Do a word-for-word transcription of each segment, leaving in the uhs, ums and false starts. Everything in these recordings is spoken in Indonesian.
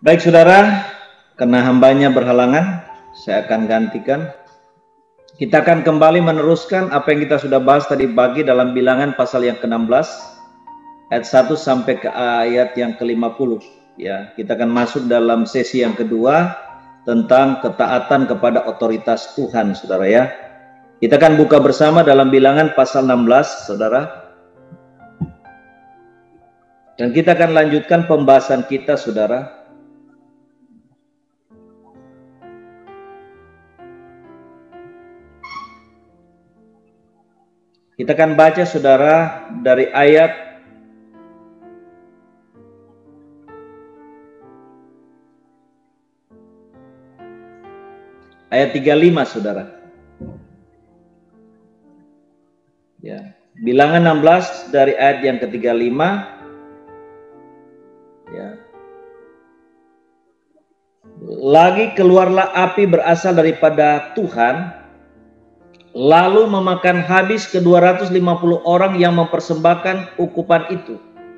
Baik saudara, karena hambanya berhalangan, saya akan gantikan. Kita akan kembali meneruskan apa yang kita sudah bahas tadi pagi dalam bilangan pasal yang ke enam belas, ayat satu sampai ke ayat yang ke lima puluh. Ya, kita akan masuk dalam sesi yang kedua tentang ketaatan kepada otoritas Tuhan, saudara ya. Kita akan buka bersama dalam bilangan pasal enam belas, saudara. Dan kita akan lanjutkan pembahasan kita, saudara. Kita akan baca, saudara, dari ayat ayat tiga puluh lima, saudara. Ya, bilangan enam belas dari ayat yang ke tiga puluh lima. Ya. Lagi keluarlah api berasal daripada Tuhan, lalu memakan habis ke dua ratus lima puluh orang yang mempersembahkan ukupan itu.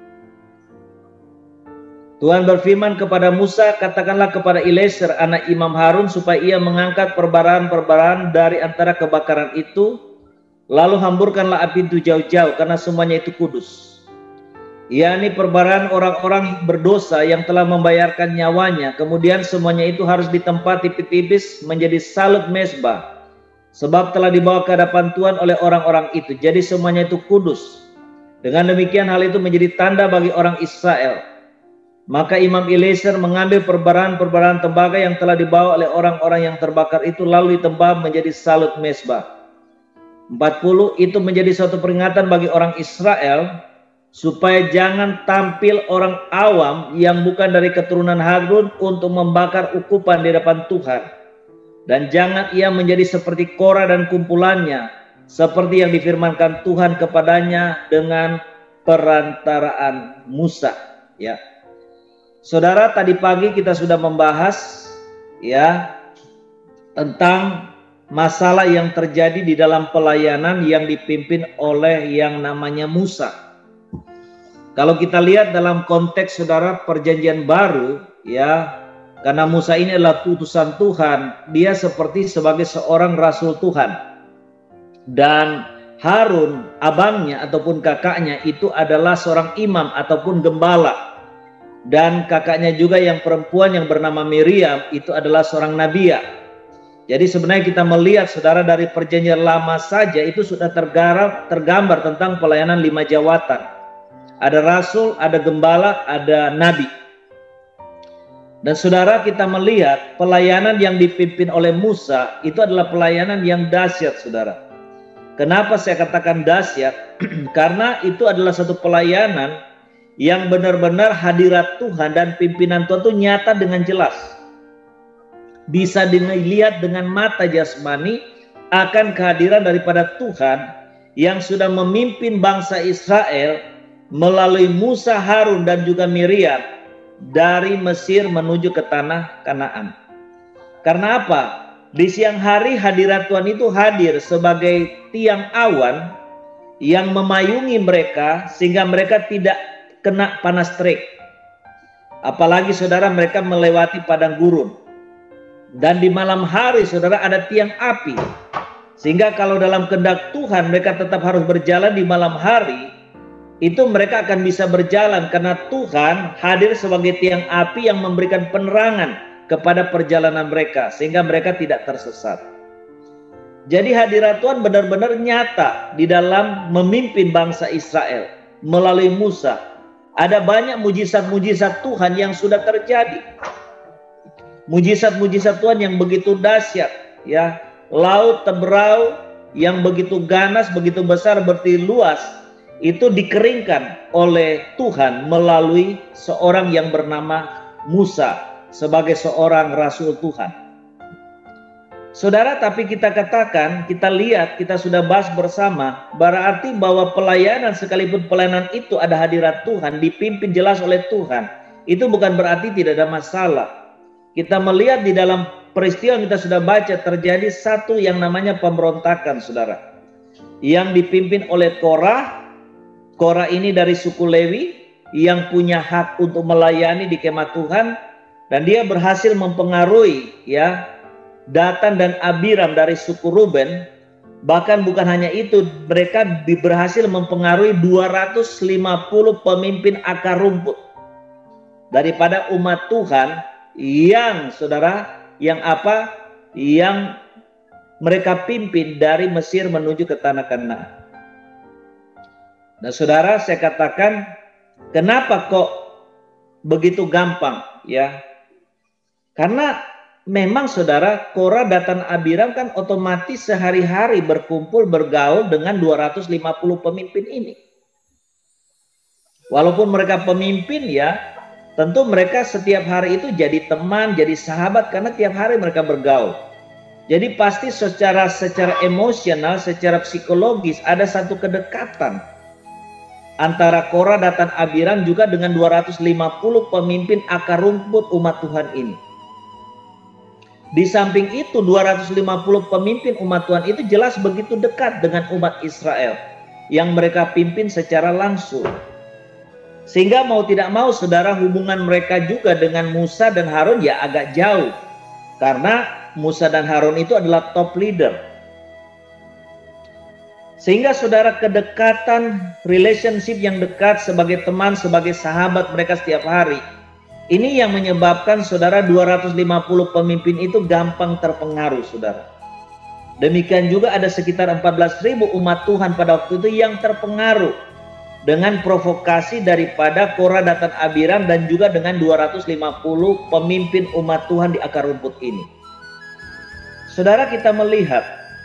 Tuhan berfirman kepada Musa, katakanlah kepada Eliezer anak Imam Harun supaya ia mengangkat perbaraan-perbaraan dari antara kebakaran itu, lalu hamburkanlah api itu jauh-jauh karena semuanya itu kudus. Yakni perbaraan orang-orang berdosa yang telah membayarkan nyawanya, kemudian semuanya itu harus ditempati tipis-tipis menjadi salut mezbah, sebab telah dibawa ke hadapan Tuhan oleh orang-orang itu. Jadi semuanya itu kudus. Dengan demikian hal itu menjadi tanda bagi orang Israel. Maka Imam Eliezer mengambil perbaraan-perbaraan tembaga yang telah dibawa oleh orang-orang yang terbakar itu, lalu ditembak menjadi salut mezbah. empat puluh Itu menjadi suatu peringatan bagi orang Israel, supaya jangan tampil orang awam yang bukan dari keturunan Harun untuk membakar ukupan di depan Tuhan. Dan jangan ia menjadi seperti Korah dan kumpulannya, seperti yang difirmankan Tuhan kepadanya dengan perantaraan Musa. Ya, saudara, tadi pagi kita sudah membahas ya tentang masalah yang terjadi di dalam pelayanan yang dipimpin oleh yang namanya Musa. Kalau kita lihat dalam konteks, saudara, perjanjian baru, ya, karena Musa ini adalah utusan Tuhan, dia seperti sebagai seorang rasul Tuhan. Dan Harun, abangnya ataupun kakaknya, itu adalah seorang imam ataupun gembala. Dan kakaknya juga yang perempuan yang bernama Miriam, itu adalah seorang nabiya. Jadi sebenarnya kita melihat, saudara, dari perjanjian lama saja itu sudah tergambar, tergambar tentang pelayanan lima jawatan. Ada rasul, ada gembala, ada nabi. Dan saudara, kita melihat pelayanan yang dipimpin oleh Musa itu adalah pelayanan yang dahsyat, saudara. Kenapa saya katakan dahsyat? Karena itu adalah satu pelayanan yang benar-benar hadirat Tuhan dan pimpinan Tuhan itu nyata dengan jelas. Bisa dilihat dengan mata jasmani akan kehadiran daripada Tuhan yang sudah memimpin bangsa Israel melalui Musa, Harun, dan juga Miriam dari Mesir menuju ke tanah Kanaan. Karena apa? Di siang hari hadirat Tuhan itu hadir sebagai tiang awan yang memayungi mereka sehingga mereka tidak kena panas terik. Apalagi, saudara, mereka melewati padang gurun. Dan di malam hari, saudara, ada tiang api. Sehingga kalau dalam kehendak Tuhan mereka tetap harus berjalan di malam hari, itu mereka akan bisa berjalan karena Tuhan hadir sebagai tiang api yang memberikan penerangan kepada perjalanan mereka sehingga mereka tidak tersesat. Jadi hadirat Tuhan benar-benar nyata di dalam memimpin bangsa Israel melalui Musa. Ada banyak mujizat-mujizat Tuhan yang sudah terjadi. Mujizat-mujizat Tuhan yang begitu dahsyat, ya. Laut Teberau yang begitu ganas, begitu besar, berarti luas, itu dikeringkan oleh Tuhan melalui seorang yang bernama Musa sebagai seorang rasul Tuhan. Saudara, tapi kita katakan, kita lihat, kita sudah bahas bersama, berarti bahwa pelayanan, sekalipun pelayanan itu ada hadirat Tuhan, dipimpin jelas oleh Tuhan, itu bukan berarti tidak ada masalah. Kita melihat di dalam peristiwa yang kita sudah baca, terjadi satu yang namanya pemberontakan, saudara, yang dipimpin oleh Korah. Korah ini dari suku Lewi yang punya hak untuk melayani di kemah Tuhan, dan dia berhasil mempengaruhi ya Datan dan Abiram dari suku Ruben. Bahkan bukan hanya itu, mereka berhasil mempengaruhi dua ratus lima puluh pemimpin akar rumput daripada umat Tuhan yang saudara yang apa yang mereka pimpin dari Mesir menuju ke tanah Kanaan. Nah saudara, saya katakan kenapa kok begitu gampang ya, karena memang saudara, Korah, Datan, Abiram kan otomatis sehari-hari berkumpul bergaul dengan dua ratus lima puluh pemimpin ini. Walaupun mereka pemimpin ya, tentu mereka setiap hari itu jadi teman, jadi sahabat karena tiap hari mereka bergaul. Jadi pasti secara secara emosional, secara psikologis ada satu kedekatan antara Korah, Datan, Abiram juga dengan dua ratus lima puluh pemimpin akar rumput umat Tuhan ini. Di samping itu dua ratus lima puluh pemimpin umat Tuhan itu jelas begitu dekat dengan umat Israel yang mereka pimpin secara langsung. Sehingga mau tidak mau saudara, hubungan mereka juga dengan Musa dan Harun ya agak jauh. Karena Musa dan Harun itu adalah top leader. Sehingga saudara, kedekatan, relationship yang dekat sebagai teman, sebagai sahabat mereka setiap hari, ini yang menyebabkan saudara dua ratus lima puluh pemimpin itu gampang terpengaruh saudara. Demikian juga ada sekitar empat belas ribu umat Tuhan pada waktu itu yang terpengaruh dengan provokasi daripada Korah, Datan, Abiram dan juga dengan dua ratus lima puluh pemimpin umat Tuhan di akar rumput ini. Saudara, kita melihat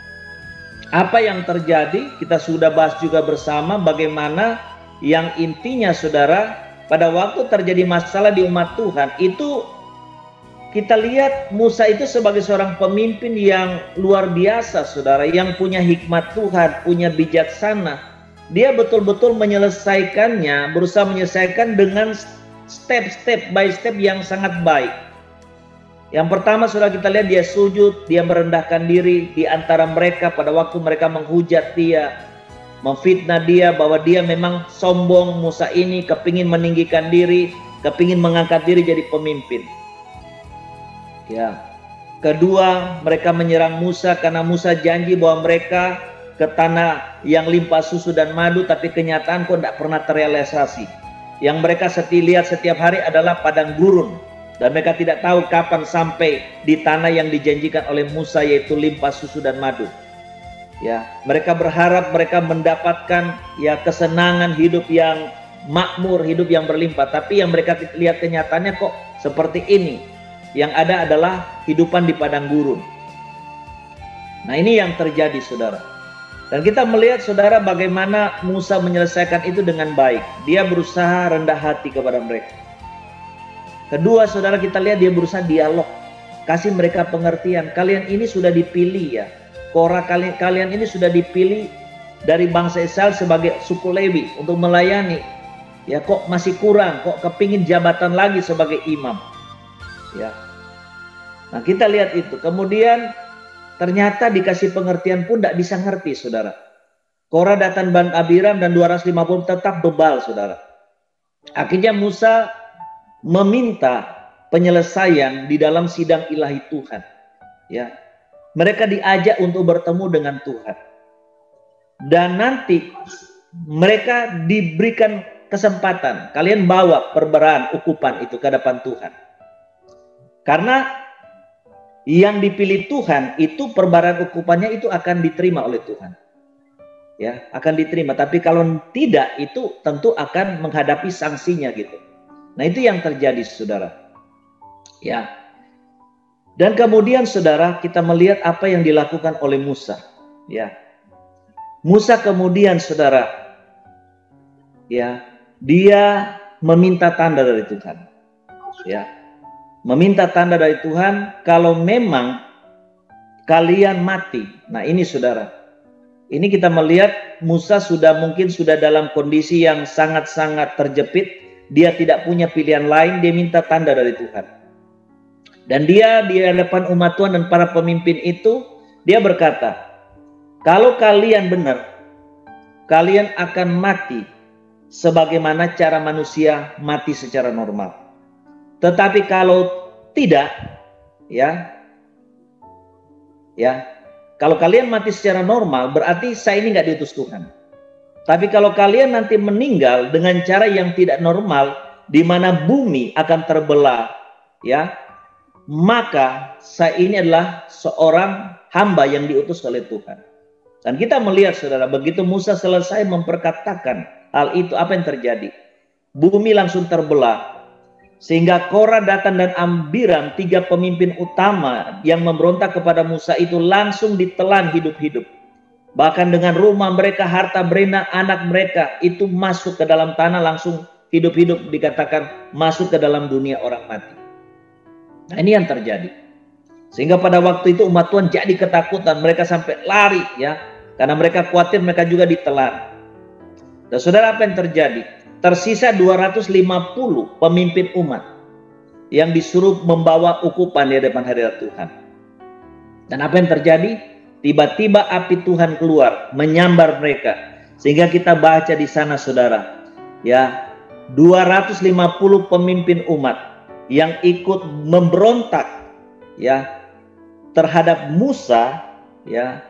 apa yang terjadi, kita sudah bahas juga bersama bagaimana yang intinya saudara, pada waktu terjadi masalah di umat Tuhan itu kita lihat Musa itu sebagai seorang pemimpin yang luar biasa saudara, yang punya hikmat Tuhan, punya bijaksana. Dia betul-betul menyelesaikannya, berusaha menyelesaikan dengan step-step by step yang sangat baik. Yang pertama saudara, kita lihat dia sujud, dia merendahkan diri di antara mereka pada waktu mereka menghujat dia, memfitnah dia bahwa dia memang sombong. Musa ini kepingin meninggikan diri, kepingin mengangkat diri jadi pemimpin. Ya. Kedua, mereka menyerang Musa karena Musa janji bahwa mereka ke tanah yang limpah susu dan madu, tapi kenyataan kok tidak pernah terrealisasi. Yang mereka seti lihat setiap hari adalah padang gurun, dan mereka tidak tahu kapan sampai di tanah yang dijanjikan oleh Musa, yaitu limpah susu dan madu. Ya, mereka berharap mereka mendapatkan ya kesenangan hidup yang makmur, hidup yang berlimpah, tapi yang mereka lihat kenyataannya kok seperti ini. Yang ada adalah hidupan di padang gurun. Nah, ini yang terjadi saudara. Dan kita melihat saudara bagaimana Musa menyelesaikan itu dengan baik. Dia berusaha rendah hati kepada mereka. Kedua saudara, kita lihat dia berusaha dialog, kasih mereka pengertian. Kalian ini sudah dipilih ya, Korah, kalian, kalian ini sudah dipilih dari bangsa Israel sebagai suku Lewi untuk melayani. Ya kok masih kurang, kok kepingin jabatan lagi sebagai imam. Ya. Nah kita lihat itu. Kemudian ternyata dikasih pengertian pun tidak bisa ngerti saudara. Korah, Datan, dan Abiram dan dua ratus lima puluh tetap bebal saudara. Akhirnya Musa meminta penyelesaian di dalam sidang ilahi Tuhan. Ya, mereka diajak untuk bertemu dengan Tuhan. Dan nanti mereka diberikan kesempatan, kalian bawa perbaraan ukupan itu ke hadapan Tuhan. Karena yang dipilih Tuhan itu perbaraan ukupannya itu akan diterima oleh Tuhan. Ya, akan diterima. Tapi kalau tidak itu tentu akan menghadapi sanksinya gitu. Nah, itu yang terjadi saudara. Ya. Dan kemudian saudara, kita melihat apa yang dilakukan oleh Musa. Ya. Musa kemudian saudara, ya, dia meminta tanda dari Tuhan. Ya. Meminta tanda dari Tuhan kalau memang kalian mati. Nah, ini saudara. Ini kita melihat Musa sudah mungkin sudah dalam kondisi yang sangat-sangat terjepit. Dia tidak punya pilihan lain, dia minta tanda dari Tuhan. Dan dia di hadapan umat Tuhan dan para pemimpin itu, dia berkata, kalau kalian benar, kalian akan mati sebagaimana cara manusia mati secara normal. Tetapi kalau Tidak, ya. Ya. Kalau kalian mati secara normal, berarti saya ini nggak diutus Tuhan. Tapi kalau kalian nanti meninggal dengan cara yang tidak normal, di mana bumi akan terbelah, ya, maka saya ini adalah seorang hamba yang diutus oleh Tuhan. Dan kita melihat, saudara, begitu Musa selesai memperkatakan hal itu, apa yang terjadi? Bumi langsung terbelah. Sehingga Korah, Datan, dan Abiram, tiga pemimpin utama yang memberontak kepada Musa itu langsung ditelan hidup-hidup. Bahkan dengan rumah mereka, harta benda, anak mereka itu masuk ke dalam tanah langsung hidup-hidup, dikatakan masuk ke dalam dunia orang mati. Nah, ini yang terjadi. Sehingga pada waktu itu umat Tuhan jadi ketakutan, mereka sampai lari, ya, karena mereka khawatir mereka juga ditelan. Dan saudara, apa yang terjadi? Tersisa dua ratus lima puluh pemimpin umat yang disuruh membawa ukupan di hadapan hadirat Tuhan. Dan apa yang terjadi? Tiba-tiba api Tuhan keluar menyambar mereka, sehingga kita baca di sana, saudara, ya, dua ratus lima puluh pemimpin umat yang ikut memberontak, ya, terhadap Musa, ya,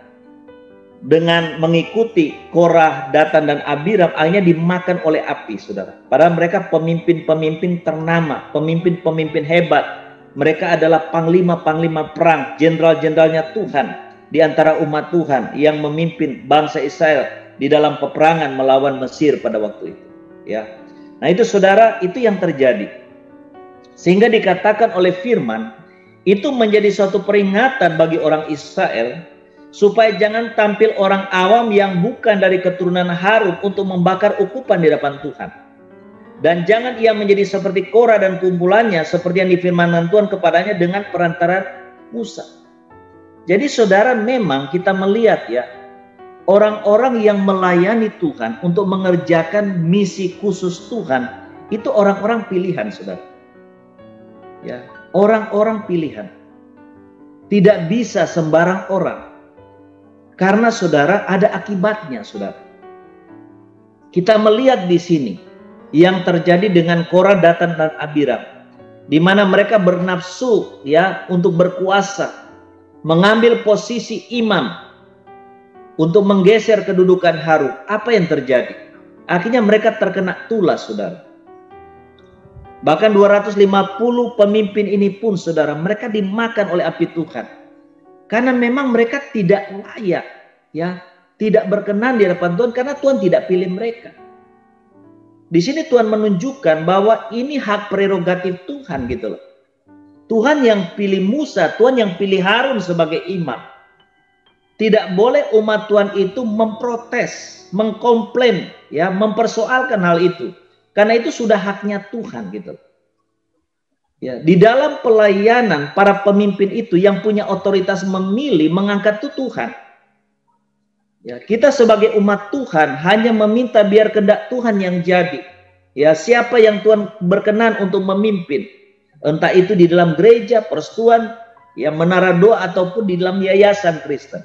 dengan mengikuti Korah, Datan, dan Abiram, akhirnya dimakan oleh api, saudara. Padahal mereka pemimpin-pemimpin ternama, pemimpin-pemimpin hebat. Mereka adalah panglima-panglima perang, jenderal-jenderalnya Tuhan di antara umat Tuhan yang memimpin bangsa Israel di dalam peperangan melawan Mesir pada waktu itu, ya. Nah, itu saudara, itu yang terjadi. Sehingga dikatakan oleh firman, itu menjadi suatu peringatan bagi orang Israel supaya jangan tampil orang awam yang bukan dari keturunan Harun untuk membakar ukupan di hadapan Tuhan. Dan jangan ia menjadi seperti Korah dan kumpulannya, seperti yang difirmankan Tuhan kepadanya dengan perantaraan Musa. Jadi saudara, memang kita melihat, ya, orang-orang yang melayani Tuhan untuk mengerjakan misi khusus Tuhan, itu orang-orang pilihan, saudara. Ya, orang-orang pilihan. Tidak bisa sembarang orang. Karena saudara, ada akibatnya, saudara. Kita melihat di sini yang terjadi dengan Korah, Datan, dan Abiram, di mana mereka bernafsu, ya, untuk berkuasa, mengambil posisi imam untuk menggeser kedudukan Harun. Apa yang terjadi? Akhirnya mereka terkena tulas, saudara. Bahkan dua ratus lima puluh pemimpin ini pun, saudara, mereka dimakan oleh api Tuhan. Karena memang mereka tidak layak, ya, tidak berkenan di hadapan Tuhan karena Tuhan tidak pilih mereka. Di sini Tuhan menunjukkan bahwa ini hak prerogatif Tuhan, gitu loh. Tuhan yang pilih Musa, Tuhan yang pilih Harun sebagai imam. Tidak boleh umat Tuhan itu memprotes, mengkomplain, ya, mempersoalkan hal itu. Karena itu sudah haknya Tuhan, gitu loh. Ya, di dalam pelayanan para pemimpin itu yang punya otoritas memilih, mengangkat itu Tuhan. Ya, kita sebagai umat Tuhan hanya meminta biar kehendak Tuhan yang jadi. Ya, siapa yang Tuhan berkenan untuk memimpin, entah itu di dalam gereja, persekutuan, ya, menara doa, ataupun di dalam yayasan Kristen.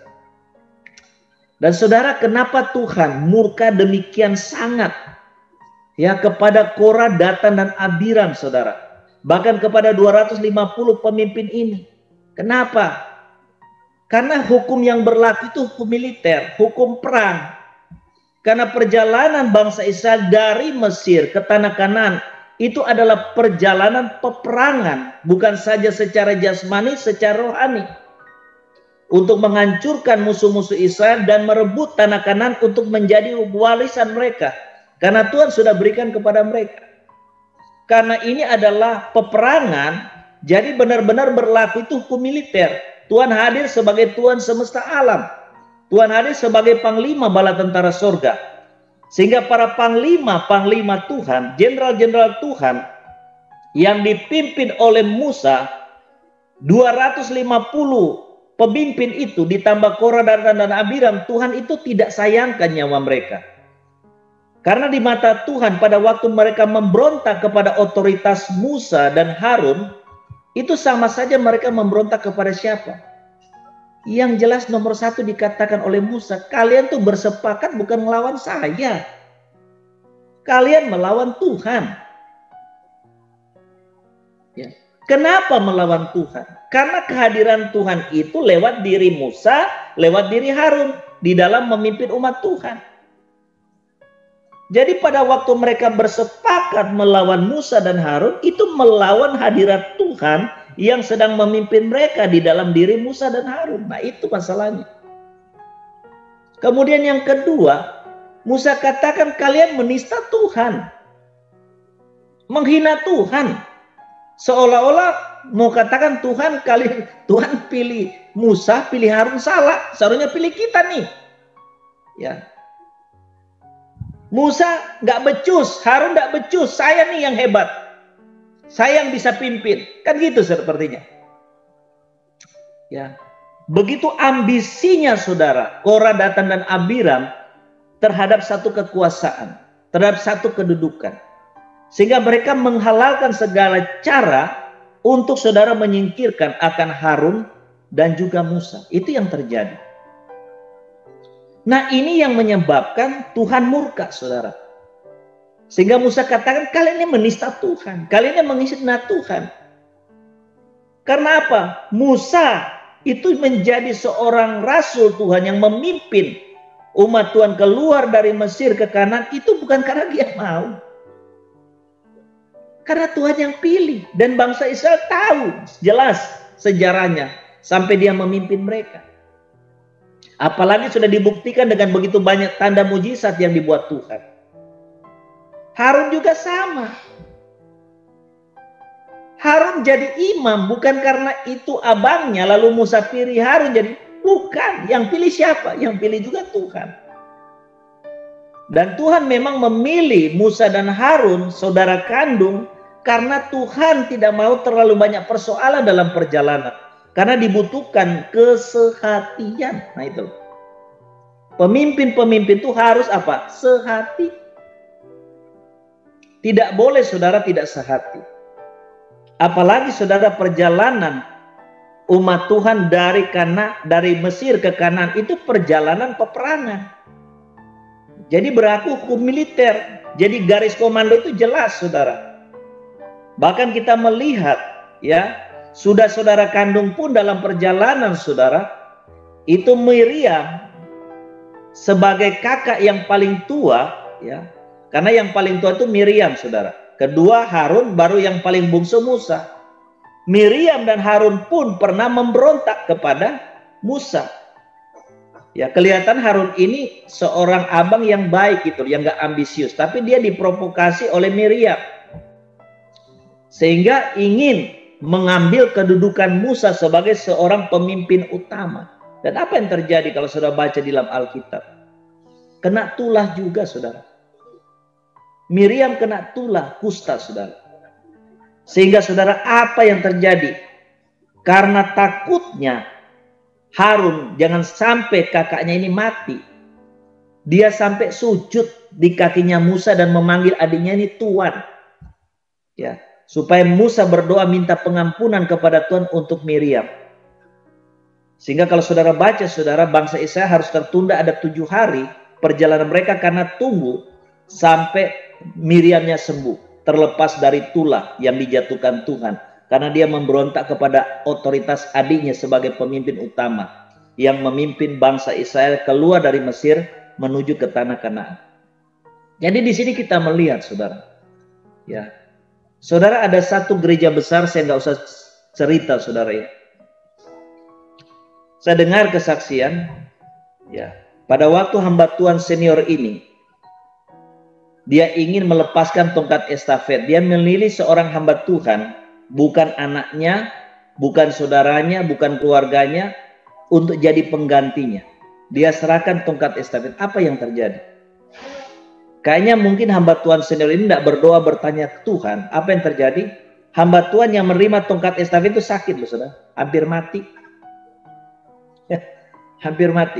Dan saudara, kenapa Tuhan murka demikian sangat, ya, kepada Korah, Datan, dan Abiram, saudara? Bahkan kepada dua ratus lima puluh pemimpin ini. Kenapa? Karena hukum yang berlaku itu hukum militer, hukum perang. Karena perjalanan bangsa Israel dari Mesir ke tanah Kanaan itu adalah perjalanan peperangan, bukan saja secara jasmani, secara rohani. Untuk menghancurkan musuh-musuh Israel dan merebut tanah Kanaan untuk menjadi warisan mereka. Karena Tuhan sudah berikan kepada mereka. Karena ini adalah peperangan, jadi benar-benar berlaku itu hukum militer. Tuhan hadir sebagai Tuhan semesta alam. Tuhan hadir sebagai panglima bala tentara surga. Sehingga para panglima-panglima Tuhan, jenderal-jenderal Tuhan yang dipimpin oleh Musa, dua ratus lima puluh pemimpin itu ditambah Korah, Datan, dan Abiram, Tuhan itu tidak sayangkan nyawa mereka. Karena di mata Tuhan pada waktu mereka memberontak kepada otoritas Musa dan Harun, itu sama saja mereka memberontak kepada siapa? Yang jelas nomor satu dikatakan oleh Musa, kalian tuh bersepakat bukan melawan saya. Kalian melawan Tuhan. Ya. Kenapa melawan Tuhan? Karena kehadiran Tuhan itu lewat diri Musa, lewat diri Harun di dalam memimpin umat Tuhan. Jadi pada waktu mereka bersepakat melawan Musa dan Harun, itu melawan hadirat Tuhan yang sedang memimpin mereka di dalam diri Musa dan Harun. Nah, itu masalahnya. Kemudian yang kedua, Musa katakan kalian menista Tuhan, menghina Tuhan, seolah-olah mau katakan Tuhan kalian Tuhan pilih Musa, pilih Harun salah, seharusnya pilih kita nih. Ya, Musa nggak becus, Harun nggak becus, saya nih yang hebat, saya yang bisa pimpin, kan gitu sepertinya. Ya, begitu ambisinya saudara Korah, Datan dan Abiram terhadap satu kekuasaan, terhadap satu kedudukan, sehingga mereka menghalalkan segala cara untuk saudara menyingkirkan akan Harun dan juga Musa. Itu yang terjadi. Nah, ini yang menyebabkan Tuhan murka, saudara. Sehingga Musa katakan, kalian ini menista Tuhan, kalian ini menghina Tuhan. Karena apa? Musa itu menjadi seorang rasul Tuhan yang memimpin umat Tuhan keluar dari Mesir ke Kanaan, itu bukan karena dia mau. Karena Tuhan yang pilih, dan bangsa Israel tahu jelas sejarahnya sampai dia memimpin mereka. Apalagi sudah dibuktikan dengan begitu banyak tanda mujizat yang dibuat Tuhan. Harun juga sama. Harun jadi imam bukan karena itu abangnya, lalu Musa pilih Harun jadi, bukan. Yang pilih siapa? Yang pilih juga Tuhan. Dan Tuhan memang memilih Musa dan Harun, saudara kandung, karena Tuhan tidak mau terlalu banyak persoalan dalam perjalanan. Karena dibutuhkan kesehatian. Nah itu. Pemimpin-pemimpin itu harus apa? Sehati. Tidak boleh saudara tidak sehati. Apalagi saudara perjalanan umat Tuhan dari Kana, dari Mesir ke Kanaan itu perjalanan peperangan. Jadi berlaku hukum militer. Jadi garis komando itu jelas saudara. Bahkan kita melihat ya, sudah saudara kandung pun dalam perjalanan saudara, itu Miriam sebagai kakak yang paling tua ya. Karena yang paling tua itu Miriam saudara. Kedua Harun, baru yang paling bungsu Musa. Miriam dan Harun pun pernah memberontak kepada Musa. Ya, kelihatan Harun ini seorang abang yang baik gitu, yang gak ambisius, tapi dia diprovokasi oleh Miriam. Sehingga ingin mengambil kedudukan Musa sebagai seorang pemimpin utama. Dan apa yang terjadi kalau saudara baca di dalam Alkitab? Kena tulah juga saudara. Miriam kena tulah kusta saudara. Sehingga saudara apa yang terjadi? Karena takutnya Harun jangan sampai kakaknya ini mati, dia sampai sujud di kakinya Musa dan memanggil adiknya ini Tuan. Ya, supaya Musa berdoa minta pengampunan kepada Tuhan untuk Miriam. Sehingga kalau saudara baca saudara, bangsa Israel harus tertunda ada tujuh hari perjalanan mereka karena tunggu sampai Miriamnya sembuh, terlepas dari tulah yang dijatuhkan Tuhan. Karena dia memberontak kepada otoritas adiknya sebagai pemimpin utama yang memimpin bangsa Israel keluar dari Mesir menuju ke tanah Kanaan. Jadi di sini kita melihat saudara, ya, saudara ada satu gereja besar, saya nggak usah cerita saudara ya. Saya dengar kesaksian, ya, pada waktu hamba Tuhan senior ini, dia ingin melepaskan tongkat estafet. Dia memilih seorang hamba Tuhan, bukan anaknya, bukan saudaranya, bukan keluarganya, untuk jadi penggantinya. Dia serahkan tongkat estafet. Apa yang terjadi? Kayaknya mungkin hamba Tuhan senior ini tidak berdoa bertanya ke Tuhan. Apa yang terjadi? Hamba Tuhan yang menerima tongkat estafet itu sakit loh saudara. Hampir mati. Ya, hampir mati.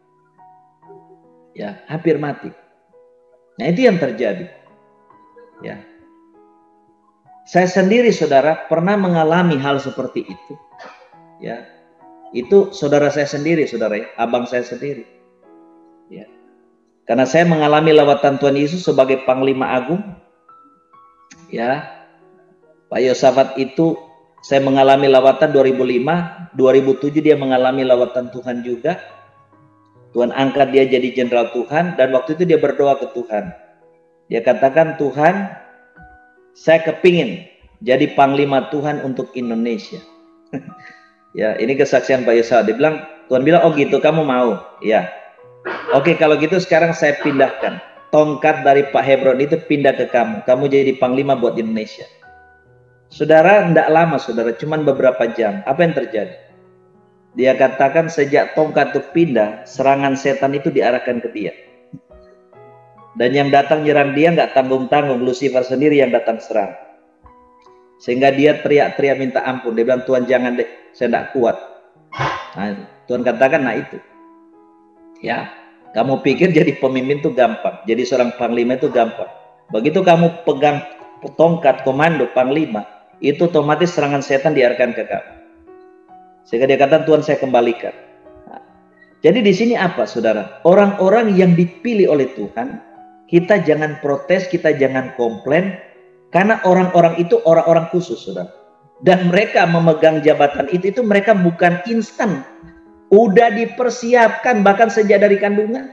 Ya, hampir mati. Nah itu yang terjadi. Ya. Saya sendiri saudara pernah mengalami hal seperti itu. Ya. Itu saudara saya sendiri saudara ya, abang saya sendiri. Ya. Karena saya mengalami lawatan Tuhan Yesus sebagai Panglima Agung. Ya. Pak Yosafat itu Saya mengalami lawatan dua ribu lima, dua ribu tujuh dia mengalami lawatan Tuhan juga. Tuhan angkat dia jadi jenderal Tuhan, dan waktu itu dia berdoa ke Tuhan. Dia katakan, Tuhan, saya kepingin jadi panglima Tuhan untuk Indonesia. Ya, ini kesaksian Pak Yesaya. Dia bilang, Tuhan bilang, oh gitu, kamu mau? Ya. Oke, kalau gitu sekarang saya pindahkan. Tongkat dari Pak Hebron itu pindah ke kamu. Kamu jadi panglima buat Indonesia. Saudara, tidak lama saudara, cuman beberapa jam. Apa yang terjadi? Dia katakan sejak tongkat itu pindah, serangan setan itu diarahkan ke dia. Dan yang datang nyerang dia nggak tanggung-tanggung, Lucifer sendiri yang datang serang. Sehingga dia teriak-teriak minta ampun. Dia bilang, Tuhan jangan deh, saya tidak kuat. Nah, Tuhan katakan, nah itu. Ya, kamu pikir jadi pemimpin itu gampang. Jadi seorang panglima itu gampang. Begitu kamu pegang tongkat komando panglima, itu otomatis serangan setan diarahkan ke kamu. Sehingga dia kata, Tuhan saya kembalikan. Nah, jadi di sini apa saudara? Orang-orang yang dipilih oleh Tuhan, kita jangan protes, kita jangan komplain. Karena orang-orang itu orang-orang khusus, saudara. Dan mereka memegang jabatan itu, itu mereka bukan instan. Udah dipersiapkan, bahkan sejak dari kandungan.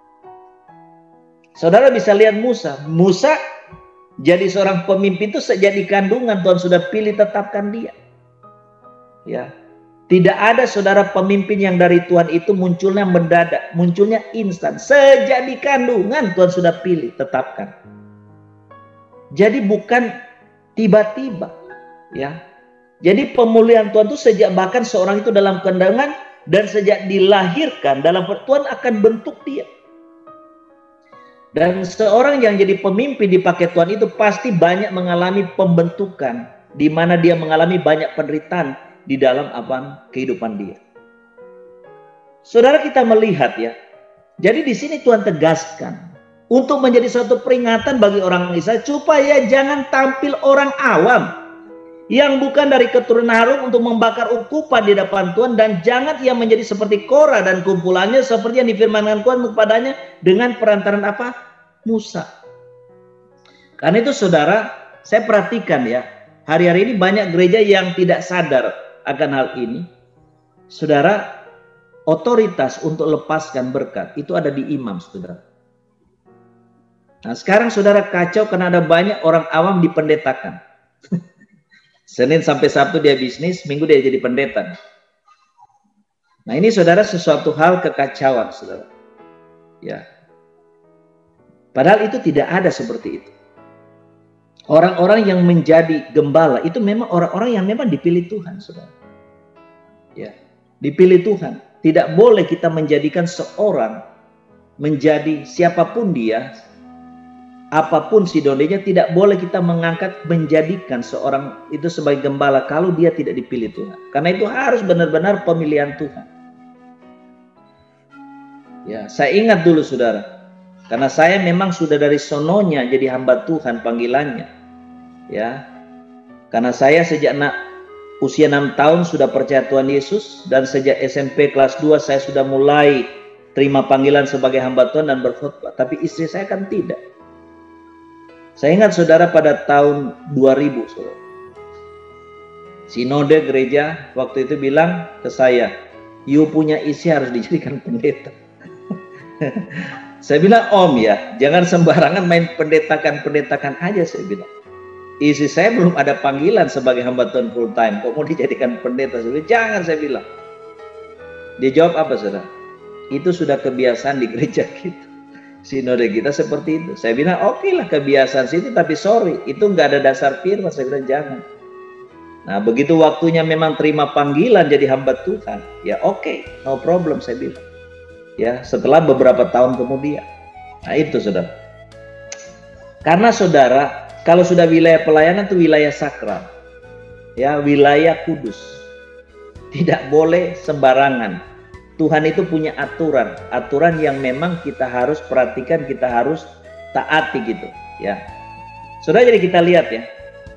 Saudara bisa lihat Musa. Musa jadi seorang pemimpin itu sejak di kandungan, Tuhan sudah pilih, tetapkan dia. Ya, tidak ada saudara pemimpin yang dari Tuhan itu munculnya mendadak, munculnya instan. Sejak di kandungan Tuhan sudah pilih, tetapkan. Jadi bukan tiba-tiba, ya. Jadi pemulihan Tuhan itu sejak bahkan seorang itu dalam kandungan dan sejak dilahirkan dalam Tuhan akan bentuk dia. Dan seorang yang jadi pemimpin dipakai Tuhan itu pasti banyak mengalami pembentukan, di mana dia mengalami banyak penderitaan di dalam apa kehidupan dia. Saudara, kita melihat ya. Jadi di sini Tuhan tegaskan untuk menjadi suatu peringatan bagi orang Israel supaya jangan tampil orang awam yang bukan dari keturunan Harun untuk membakar ukupan di depan Tuhan, dan jangan ia menjadi seperti Korah dan kumpulannya seperti yang difirmankan Tuhan kepadanya dengan perantaran apa? Musa. Karena itu saudara, saya perhatikan ya, hari-hari ini banyak gereja yang tidak sadar akan hal ini. Saudara, otoritas untuk lepaskan berkat itu ada di imam, saudara. Nah sekarang saudara kacau karena ada banyak orang awam dipendetakan. Senin sampai Sabtu dia bisnis, Minggu dia jadi pendeta. Nah ini saudara sesuatu hal kekacauan saudara. Ya. Padahal itu tidak ada seperti itu. Orang-orang yang menjadi gembala itu memang orang-orang yang memang dipilih Tuhan saudara. Ya, dipilih Tuhan. Tidak boleh kita menjadikan seorang menjadi siapapun dia, apapun sidonenya, tidak boleh kita mengangkat menjadikan seorang itu sebagai gembala kalau dia tidak dipilih Tuhan. Karena itu harus benar-benar pemilihan Tuhan. Ya, saya ingat dulu saudara, karena saya memang sudah dari sononya jadi hamba Tuhan panggilannya. Ya, karena saya sejak anak usia enam tahun sudah percaya Tuhan Yesus, dan sejak S M P kelas dua saya sudah mulai terima panggilan sebagai hamba Tuhan dan berkhotbah. Tapi istri saya kan tidak. Saya ingat saudara pada tahun dua ribu, saudara, sinode gereja waktu itu bilang ke saya, you punya isi harus dijadikan pendeta. Saya bilang, om ya, jangan sembarangan main pendetakan-pendetakan aja, saya bilang. Isi saya belum ada panggilan sebagai hamba Tuhan full time, kok mau dijadikan pendeta? Saya bilang, jangan, saya bilang. Dia jawab apa saudara? Itu sudah kebiasaan di gereja kita. Sinode kita seperti itu. Saya bilang oke okay lah kebiasaan situ, tapi sorry itu nggak ada dasar firman. Saya bilang jangan. Nah begitu waktunya memang terima panggilan jadi hamba Tuhan, ya oke okay, no problem saya bilang. Ya setelah beberapa tahun kemudian. Nah itu saudara. Karena saudara kalau sudah wilayah pelayanan itu wilayah sakral, ya wilayah kudus, tidak boleh sembarangan. Tuhan itu punya aturan, aturan yang memang kita harus perhatikan, kita harus taati gitu, ya. Saudara, jadi kita lihat ya.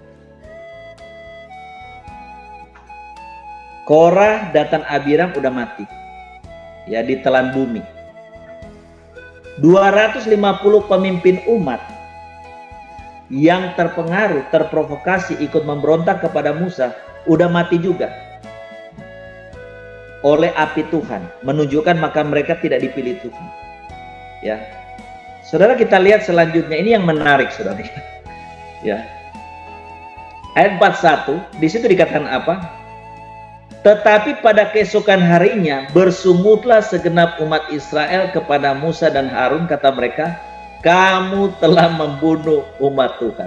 Korah, Datan, Abiram udah mati. Ya, ditelan bumi. dua ratus lima puluh pemimpin umat yang terpengaruh, terprovokasi ikut memberontak kepada Musa, udah mati juga oleh api Tuhan, menunjukkan maka mereka tidak dipilih Tuhan. Ya, saudara, kita lihat selanjutnya, ini yang menarik, saudara. Ya, ayat empat puluh satu, di situ dikatakan apa? Tetapi pada keesokan harinya bersungguhlah segenap umat Israel kepada Musa dan Harun, kata mereka, kamu telah membunuh umat Tuhan.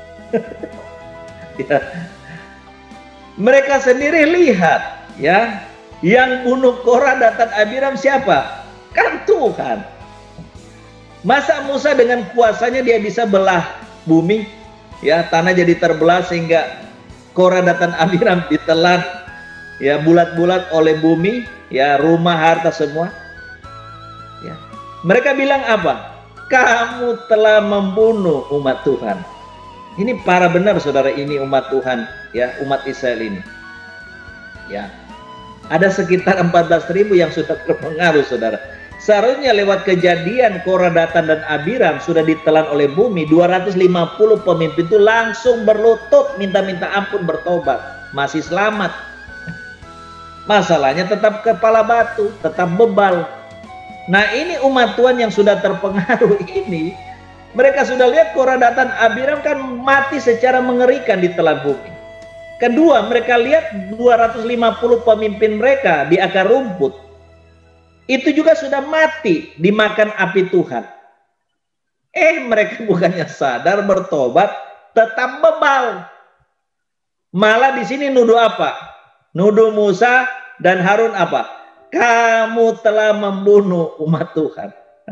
Ya. Mereka sendiri lihat, ya, yang bunuh Korah, Datan, Abiram siapa? Kan Tuhan. Masa Musa dengan kuasanya dia bisa belah bumi, ya, tanah jadi terbelah sehingga Korah, Datan, Abiram ditelan, ya, bulat-bulat oleh bumi, ya, rumah, harta semua. Ya. Mereka bilang apa? Kamu telah membunuh umat Tuhan. Ini parah benar, saudara, ini umat Tuhan, ya, umat Israel ini. Ya. Ada sekitar empat belas ribu yang sudah terpengaruh, saudara. Seharusnya lewat kejadian Korah, Datan, dan Abiram sudah ditelan oleh bumi. Dua ratus lima puluh pemimpin itu langsung berlutut minta-minta ampun, bertobat, masih selamat. Masalahnya tetap kepala batu, tetap bebal. Nah, ini umat Tuhan yang sudah terpengaruh ini, mereka sudah lihat Korah, Datan, Abiram kan mati secara mengerikan di telan bumi. Kedua, mereka lihat dua ratus lima puluh pemimpin mereka di akar rumput. Itu juga sudah mati dimakan api Tuhan. Eh, mereka bukannya sadar bertobat, tetap bebal. Malah di sini nuduh apa? Nuduh Musa dan Harun apa? Kamu telah membunuh umat Tuhan.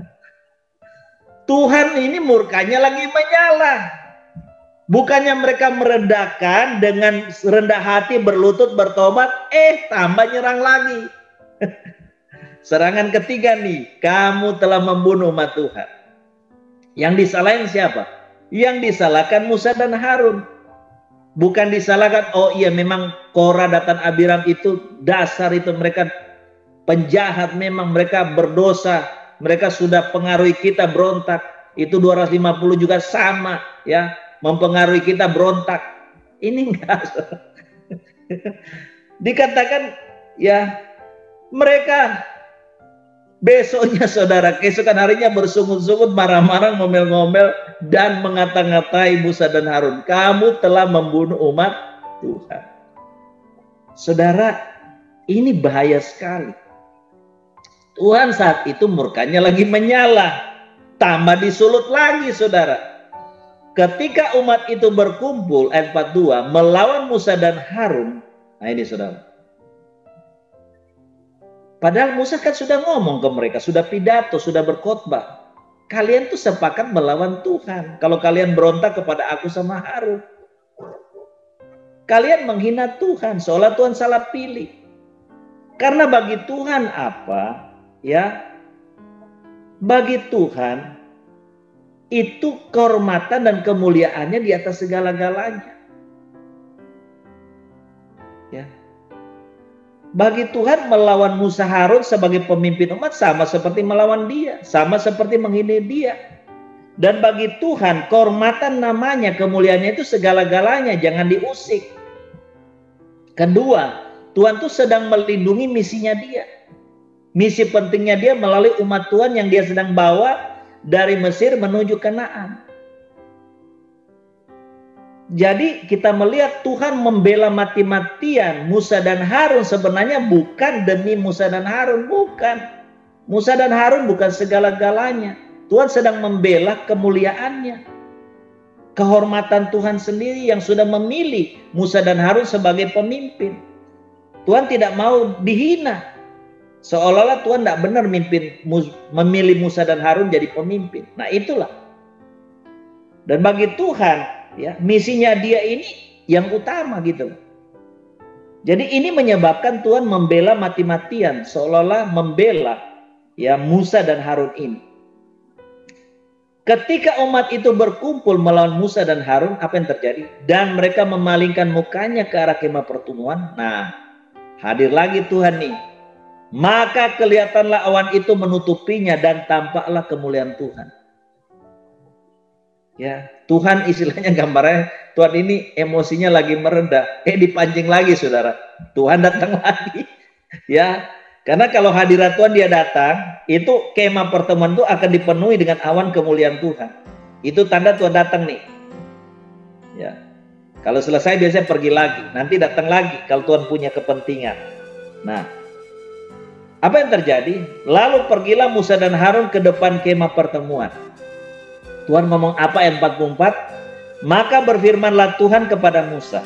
Tuhan ini murkanya lagi menyala. Bukannya mereka meredakan dengan rendah hati berlutut bertobat, eh tambah nyerang lagi. Serangan ketiga nih, kamu telah membunuh umat Tuhan. Yang disalahin siapa? Yang disalahkan Musa dan Harun. Bukan disalahkan, oh iya memang Korah, Datan, Abiram itu dasar itu mereka penjahat, memang mereka berdosa, mereka sudah pengaruhi kita berontak. Itu dua ratus lima puluh juga sama, ya, mempengaruhi kita berontak. Ini enggak. Dikatakan, ya, mereka besoknya, saudara, keesokan harinya bersungut-sungut, marah-marah, ngomel-ngomel, dan mengata-ngatai Musa dan Harun. Kamu telah membunuh umat Tuhan. Saudara, ini bahaya sekali. Tuhan saat itu murkanya lagi menyala. Tambah disulut lagi, saudara. Ketika umat itu berkumpul, ayat empat puluh dua, melawan Musa dan Harun. Nah ini, saudara. Padahal Musa kan sudah ngomong ke mereka, sudah pidato, sudah berkhotbah. Kalian tuh sepakat melawan Tuhan. Kalau kalian berontak kepada aku sama Harun. Kalian menghina Tuhan, seolah Tuhan salah pilih. Karena bagi Tuhan apa? Ya, bagi Tuhan itu kehormatan dan kemuliaannya di atas segala-galanya. Ya. Bagi Tuhan melawan Musa Harun sebagai pemimpin umat sama seperti melawan dia, sama seperti menghina dia. Dan bagi Tuhan kehormatan namanya, kemuliaannya itu segala-galanya, jangan diusik. Kedua, Tuhan tuh sedang melindungi misinya dia. Misi pentingnya dia melalui umat Tuhan yang dia sedang bawa dari Mesir menuju Kanaan. Jadi kita melihat Tuhan membela mati-matian Musa dan Harun sebenarnya bukan demi Musa dan Harun, bukan. Musa dan Harun bukan segala-galanya. Tuhan sedang membela kemuliaannya. Kehormatan Tuhan sendiri yang sudah memilih Musa dan Harun sebagai pemimpin. Tuhan tidak mau dihina. Seolah-olah Tuhan tidak benar mimpin, memilih Musa dan Harun jadi pemimpin. Nah itulah. Dan bagi Tuhan, ya, misinya dia ini yang utama gitu. Jadi ini menyebabkan Tuhan membela mati-matian, seolah-olah membela, ya, Musa dan Harun ini. Ketika umat itu berkumpul melawan Musa dan Harun, apa yang terjadi? Dan mereka memalingkan mukanya ke arah kemah pertemuan. Nah, hadir lagi Tuhan nih. Maka kelihatanlah awan itu menutupinya dan tampaklah kemuliaan Tuhan. Ya, Tuhan istilahnya gambarnya Tuhan ini emosinya lagi meredah, eh dipancing lagi saudara, Tuhan datang lagi. Ya, karena kalau hadirat Tuhan dia datang, itu kemah pertemuan itu akan dipenuhi dengan awan kemuliaan Tuhan. Itu tanda Tuhan datang nih. Ya, kalau selesai biasanya pergi lagi, nanti datang lagi kalau Tuhan punya kepentingan. Nah, apa yang terjadi? Lalu pergilah Musa dan Harun ke depan kemah pertemuan. Tuhan ngomong apa ayat empat puluh empat? Maka berfirmanlah Tuhan kepada Musa,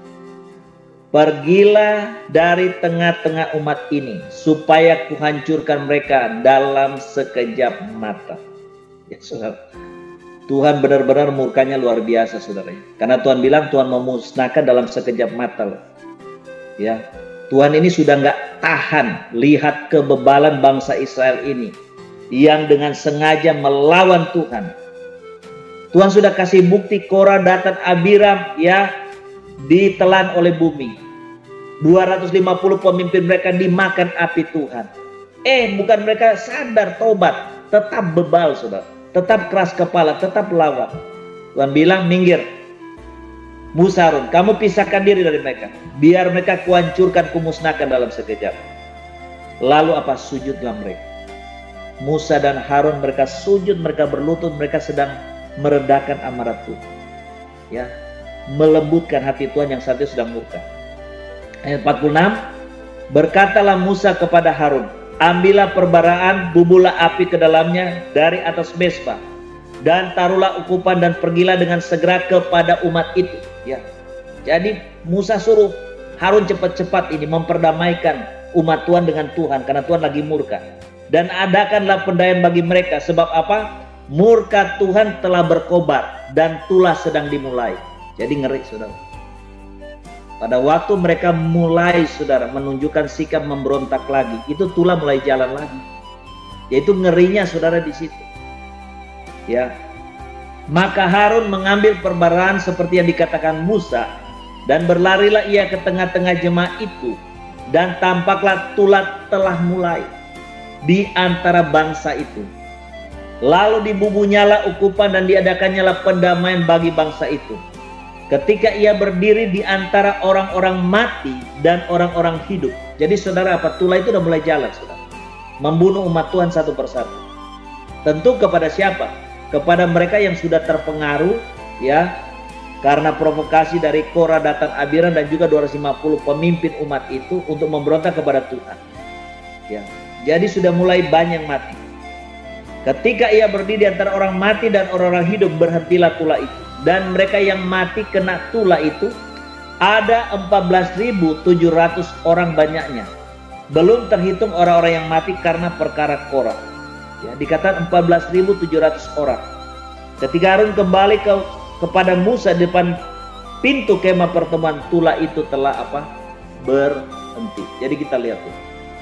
pergilah dari tengah-tengah umat ini, supaya kuhancurkan mereka dalam sekejap mata. Ya, saudara. Tuhan benar-benar murkanya luar biasa, saudara. Karena Tuhan bilang Tuhan memusnahkan dalam sekejap mata loh. Ya, Tuhan ini sudah nggak tahan lihat kebebalan bangsa Israel ini yang dengan sengaja melawan Tuhan. Tuhan sudah kasih bukti Korah, Datan, Abiram ya ditelan oleh bumi. dua ratus lima puluh pemimpin mereka dimakan api Tuhan. Eh, bukan mereka sadar tobat, tetap bebal saudara, tetap keras kepala, tetap lawan. Tuhan bilang minggir. Musa, Harun, kamu pisahkan diri dari mereka, biar mereka kuhancurkan, kumusnahkan dalam sekejap. Lalu apa? Sujudlah mereka. Musa dan Harun mereka sujud, mereka berlutut, mereka sedang meredakan amarah Tuhan, ya, melembutkan hati Tuhan yang saat itu sedang murka. Ayat empat puluh enam, berkatalah Musa kepada Harun, ambillah perbaraan, bubuhlah api ke dalamnya dari atas mesbah, dan taruhlah ukupan dan pergilah dengan segera kepada umat itu. Ya, jadi Musa suruh Harun cepat-cepat ini memperdamaikan umat Tuhan dengan Tuhan karena Tuhan lagi murka. Dan adakanlah pendamaian bagi mereka, sebab apa? Murka Tuhan telah berkobar dan tulah sedang dimulai. Jadi ngeri saudara. Pada waktu mereka mulai saudara menunjukkan sikap memberontak lagi, itu tulah mulai jalan lagi. Yaitu ngerinya saudara di situ. Ya. Maka Harun mengambil perbaraan seperti yang dikatakan Musa, dan berlarilah ia ke tengah-tengah jemaah itu, dan tampaklah tulah telah mulai di antara bangsa itu. Lalu dibubunyalah ukupan dan diadakannya pendamaian bagi bangsa itu. Ketika ia berdiri di antara orang-orang mati dan orang-orang hidup. Jadi saudara apa? Tulah itu udah mulai jalan saudara. Membunuh umat Tuhan satu persatu. Tentu kepada siapa? Kepada mereka yang sudah terpengaruh ya karena provokasi dari Korah, Datan, Abiram dan juga dua ratus lima puluh pemimpin umat itu untuk memberontak kepada Tuhan. Ya. Jadi sudah mulai banyak mati. Ketika ia berdiri di antara orang mati dan orang-orang hidup, berhentilah tulah itu. Dan mereka yang mati kena tulah itu ada empat belas ribu tujuh ratus orang banyaknya. Belum terhitung orang-orang yang mati karena perkara Korah. Ya, dikatakan empat belas ribu tujuh ratus orang. Ketika Harun kembali ke, kepada Musa di depan pintu kemah pertemuan, tulah itu telah apa? Berhenti. Jadi kita lihat tuh.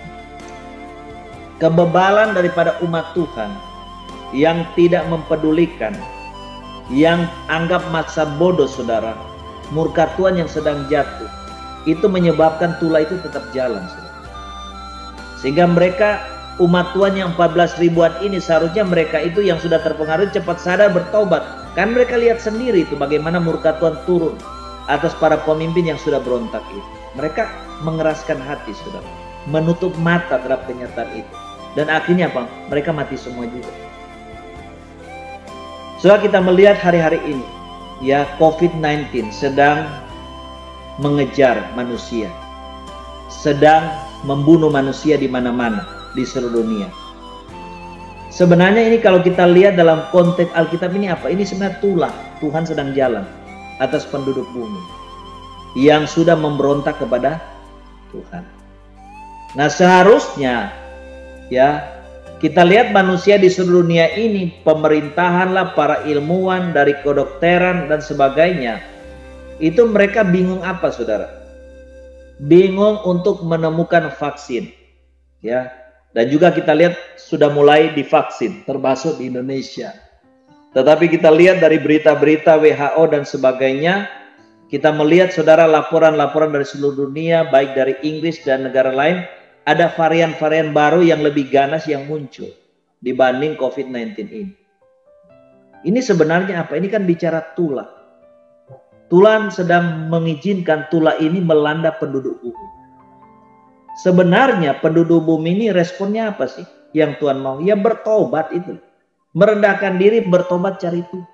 Kebebalan daripada umat Tuhan yang tidak mempedulikan, yang anggap masa bodoh saudara, murka Tuhan yang sedang jatuh, itu menyebabkan tulah itu tetap jalan saudara. Sehingga mereka umat Tuhan yang empat belas ribuan ini seharusnya mereka itu yang sudah terpengaruh cepat sadar bertobat. Kan mereka lihat sendiri itu bagaimana murka Tuhan turun atas para pemimpin yang sudah berontak itu. Mereka mengeraskan hati saudara, menutup mata terhadap kenyataan itu. Dan akhirnya apa? Mereka mati semua juga. Setelah kita melihat hari-hari ini, ya covid sembilan belas sedang mengejar manusia, sedang membunuh manusia di mana-mana di seluruh dunia. Sebenarnya ini kalau kita lihat dalam konteks Alkitab ini apa? Ini sebenarnya tulah Tuhan sedang jalan atas penduduk bumi yang sudah memberontak kepada Tuhan. Nah seharusnya ya kita lihat manusia di seluruh dunia ini, pemerintahanlah, para ilmuwan dari kedokteran dan sebagainya, itu mereka bingung apa saudara? Bingung untuk menemukan vaksin, ya. Dan juga kita lihat sudah mulai divaksin, termasuk di Indonesia. Tetapi kita lihat dari berita-berita W H O dan sebagainya, kita melihat saudara laporan-laporan dari seluruh dunia, baik dari Inggris dan negara lain, ada varian-varian baru yang lebih ganas yang muncul dibanding covid sembilan belas ini. Ini sebenarnya apa? Ini kan bicara tulah. Tuhan sedang mengizinkan tulah ini melanda penduduk bumi. Sebenarnya penduduk bumi ini responnya apa sih yang Tuhan mau? Ya bertobat itu. Merendahkan diri, bertobat, cari Tuhan.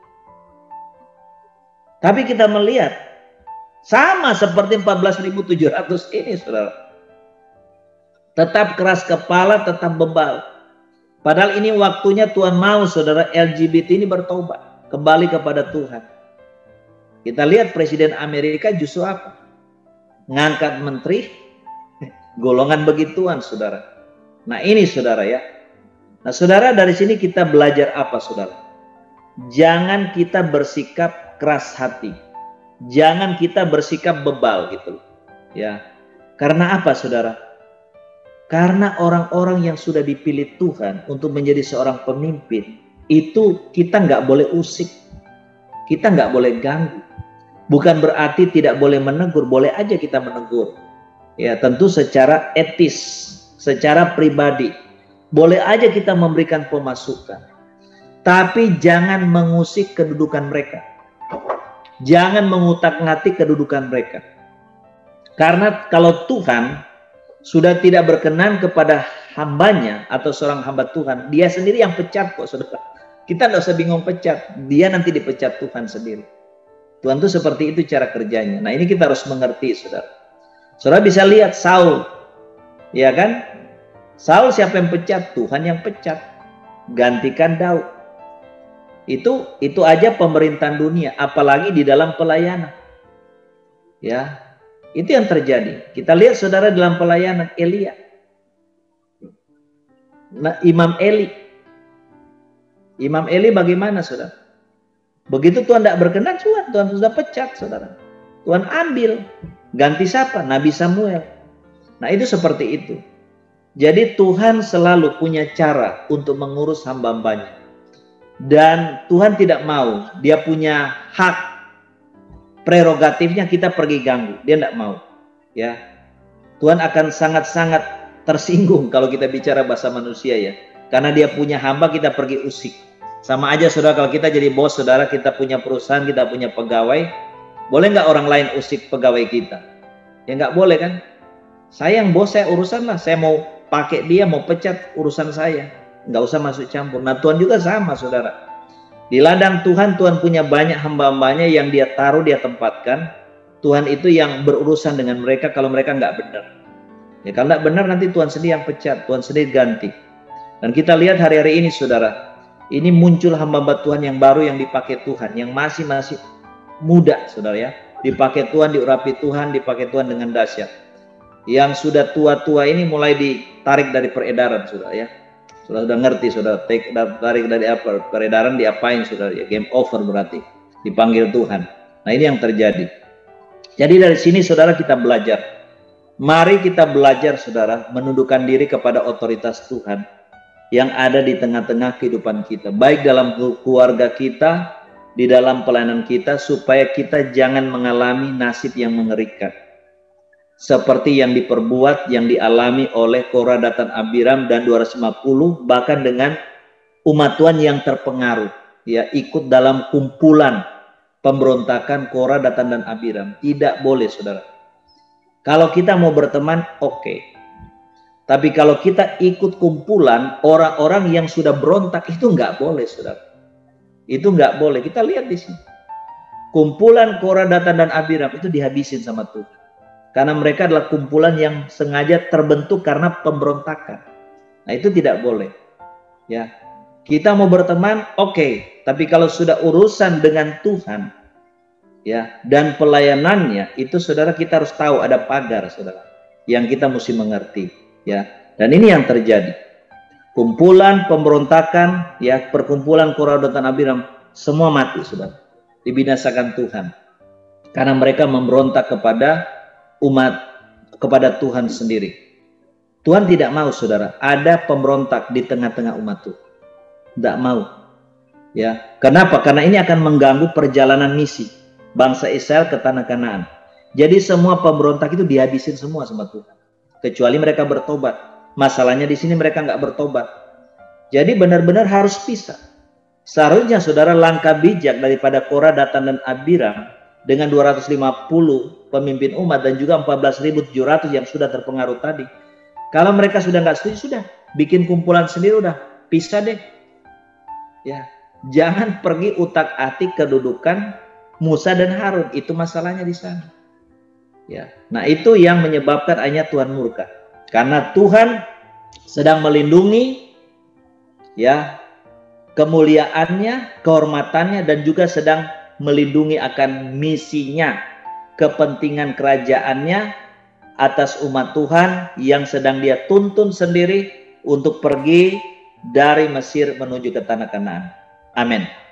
Tapi kita melihat sama seperti empat belas ribu tujuh ratus ini, saudara. Tetap keras kepala, tetap bebal. Padahal ini waktunya Tuhan mau, saudara, L G B T ini bertobat. Kembali kepada Tuhan. Kita lihat Presiden Amerika justru apa? Ngangkat menteri, golongan begituan, saudara. Nah ini, saudara ya. Nah saudara, dari sini kita belajar apa, saudara? Jangan kita bersikap keras hati. Jangan kita bersikap bebal gitu. Ya. Karena apa, saudara? Karena orang-orang yang sudah dipilih Tuhan untuk menjadi seorang pemimpin, itu kita nggak boleh usik. Kita nggak boleh ganggu. Bukan berarti tidak boleh menegur, boleh aja kita menegur. Ya, tentu secara etis, secara pribadi. Boleh aja kita memberikan pemasukan. Tapi jangan mengusik kedudukan mereka. Jangan mengutak-ngatik kedudukan mereka. Karena kalau Tuhan sudah tidak berkenan kepada hambanya atau seorang hamba Tuhan, dia sendiri yang pecat kok, saudara. Kita tidak usah bingung pecat. Dia nanti dipecat Tuhan sendiri. Tuhan itu seperti itu cara kerjanya. Nah ini kita harus mengerti, saudara. Saudara bisa lihat Saul, ya kan? Saul siapa yang pecat? Tuhan yang pecat. Gantikan Daud. Itu itu aja pemerintahan dunia, apalagi di dalam pelayanan. Ya, itu yang terjadi. Kita lihat, saudara, dalam pelayanan Elia. Nah, Imam Eli. Imam Eli bagaimana, saudara? Begitu Tuhan tidak berkenan, Tuhan, Tuhan sudah pecat, saudara. Tuhan ambil. Ganti siapa? Nabi Samuel. Nah itu seperti itu. Jadi Tuhan selalu punya cara untuk mengurus hamba-hambanya. Dan Tuhan tidak mau. Dia punya hak. Prerogatifnya kita pergi ganggu. Dia tidak mau. Ya, Tuhan akan sangat-sangat tersinggung kalau kita bicara bahasa manusia ya. Karena dia punya hamba, kita pergi usik. Sama aja, saudara, kalau kita jadi bos, saudara, kita punya perusahaan, kita punya pegawai, boleh nggak orang lain usik pegawai kita? Ya nggak boleh kan? Saya yang bos, saya urusan lah. Saya mau pakai dia, mau pecat, urusan saya. Nggak usah masuk campur. Nah Tuhan juga sama, saudara. Di ladang Tuhan, Tuhan punya banyak hamba-hambanya yang dia taruh, dia tempatkan. Tuhan itu yang berurusan dengan mereka kalau mereka nggak benar. Ya kalau nggak benar nanti Tuhan sendiri yang pecat, Tuhan sendiri ganti. Dan kita lihat hari-hari ini, saudara. Ini muncul hamba-hamba Tuhan yang baru yang dipakai Tuhan, yang masih-masih muda, saudara ya. Dipakai Tuhan, diurapi Tuhan, dipakai Tuhan dengan dahsyat. Yang sudah tua-tua ini mulai ditarik dari peredaran, saudara ya. Sudah sudah ngerti, saudara. Take, tarik dari apa? Peredaran diapain, saudara ya? Game over berarti. Dipanggil Tuhan. Nah ini yang terjadi. Jadi dari sini, saudara, kita belajar. Mari kita belajar, saudara, menundukkan diri kepada otoritas Tuhan yang ada di tengah-tengah kehidupan kita, baik dalam keluarga kita, di dalam pelayanan kita, supaya kita jangan mengalami nasib yang mengerikan seperti yang diperbuat, yang dialami oleh Korah, Datan, Abiram dan dua ratus lima puluh, bahkan dengan umat Tuhan yang terpengaruh, ya, ikut dalam kumpulan pemberontakan Korah, Datan, dan Abiram. Tidak boleh, saudara. Kalau kita mau berteman, oke. Okay. Tapi kalau kita ikut kumpulan orang-orang yang sudah berontak, itu nggak boleh, saudara. Itu nggak boleh. Kita lihat di sini. Kumpulan Korah, Datan, dan Abiram itu dihabisin sama Tuhan. Karena mereka adalah kumpulan yang sengaja terbentuk karena pemberontakan. Nah itu tidak boleh. Ya, kita mau berteman, oke. Okay. Tapi kalau sudah urusan dengan Tuhan, ya, dan pelayanannya, itu saudara kita harus tahu ada pagar, saudara, yang kita mesti mengerti. Ya, dan ini yang terjadi. Kumpulan pemberontakan, ya, perkumpulan Korah, Datan, Abiram, semua mati, saudara. Dibinasakan Tuhan. Karena mereka memberontak kepada umat, kepada Tuhan sendiri. Tuhan tidak mau, saudara, ada pemberontak di tengah-tengah umat Tuhan. Tidak mau. Ya, kenapa? Karena ini akan mengganggu perjalanan misi bangsa Israel ke tanah Kanaan. Jadi semua pemberontak itu dihabisin semua sama Tuhan. Kecuali mereka bertobat. Masalahnya di sini mereka nggak bertobat. Jadi benar-benar harus pisah. Seharusnya, saudara, langkah bijak daripada Korah, Datan, dan Abiram dengan dua ratus lima puluh pemimpin umat dan juga empat belas ribu tujuh ratus yang sudah terpengaruh tadi. Kalau mereka sudah nggak setuju, sudah bikin kumpulan sendiri, udah pisah deh. Ya, jangan pergi utak-atik kedudukan Musa dan Harun, itu masalahnya di sana. Ya, nah itu yang menyebabkan akhirnya Tuhan murka, karena Tuhan sedang melindungi ya kemuliaannya, kehormatannya, dan juga sedang melindungi akan misinya, kepentingan kerajaannya atas umat Tuhan yang sedang dia tuntun sendiri untuk pergi dari Mesir menuju ke tanah Kanaan. Amin.